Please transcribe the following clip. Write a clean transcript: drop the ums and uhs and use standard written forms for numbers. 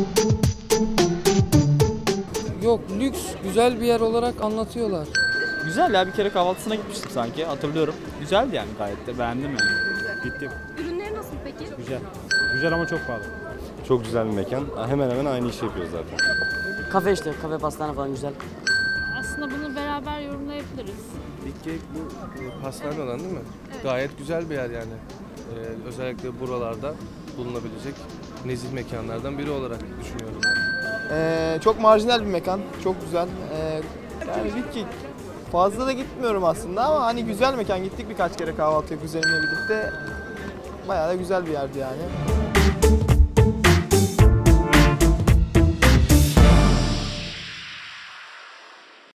Yok, lüks, güzel bir yer olarak anlatıyorlar. Güzel ya, bir kere kahvaltısına gitmiştim sanki, hatırlıyorum. Güzeldi yani, gayet de beğendim yani. Gittim. Ürünleri nasıl peki? Güzel. Güzel ama çok pahalı. Çok güzel bir mekan. Hemen hemen aynı işi yapıyoruz zaten. Kafe işte, kafe pastane falan güzel. Aslında bunu beraber yorumlayabiliriz. Big Cake bu pastane olan değil mi? Evet. Gayet güzel bir yer yani. Özellikle buralarda bulunabilecek nezih mekanlardan biri olarak düşünüyorum. Çok marjinal bir mekan, çok güzel. Yani Big Cake fazla da gitmiyorum aslında ama hani güzel mekan. Gittik birkaç kere kahvaltıya kuzenimle birlikte. Bayağı da güzel bir yerdi yani.